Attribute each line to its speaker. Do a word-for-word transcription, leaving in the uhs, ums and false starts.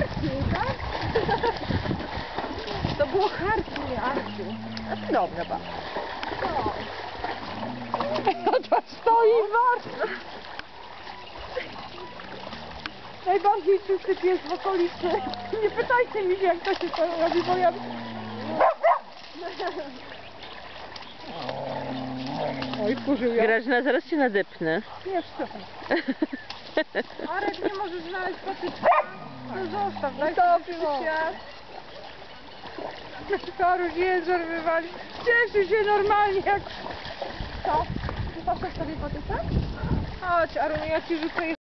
Speaker 1: tak? To było Harki, nie Arki.
Speaker 2: Dobra, ba.
Speaker 1: No.
Speaker 2: To stoi bardzo.
Speaker 1: Najbardziej czysty pies w okolicy. Nie pytajcie mi się, jak to się tam robi, bo ja... Oj, wkurzył ją.
Speaker 2: Grażyna, zaraz cię nadepnę.
Speaker 1: Nie, wstrzymaj. Arek, nie możesz znaleźć patyczka. No zostaw, daj sobie świat. Karuś język wywalił. Cieszy się normalnie jak... Co? Poszedł sobie patyczek? Chodź, Arunie, ja ci rzucę